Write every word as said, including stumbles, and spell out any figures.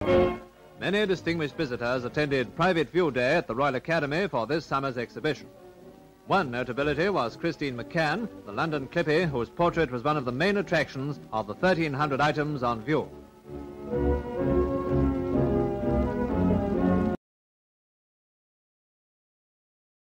Many distinguished visitors attended Private View Day at the Royal Academy for this summer's exhibition. One notability was Christine McCann, the London clippy, whose portrait was one of the main attractions of the thirteen hundred items on view.